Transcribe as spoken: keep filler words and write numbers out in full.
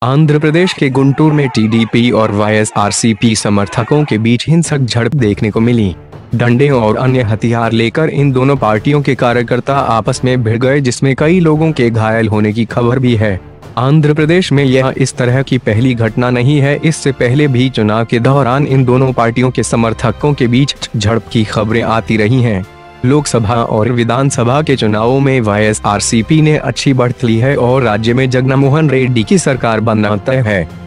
आंध्र प्रदेश के गुंटूर में टीडीपी और वाईएसआरसीपी समर्थकों के बीच हिंसक झड़प देखने को मिली। डंडे और अन्य हथियार लेकर इन दोनों पार्टियों के कार्यकर्ता आपस में भिड़ गए, जिसमें कई लोगों के घायल होने की खबर भी है। आंध्र प्रदेश में यह इस तरह की पहली घटना नहीं है। इससे पहले भी चुनाव के दौरान इन दोनों पार्टियों के समर्थकों के बीच झड़प की खबरें आती रही हैं। लोकसभा और विधानसभा के चुनावों में वाईएसआरसीपी ने अच्छी बढ़त ली है और राज्य में जगनमोहन रेड्डी की सरकार बनना तय है।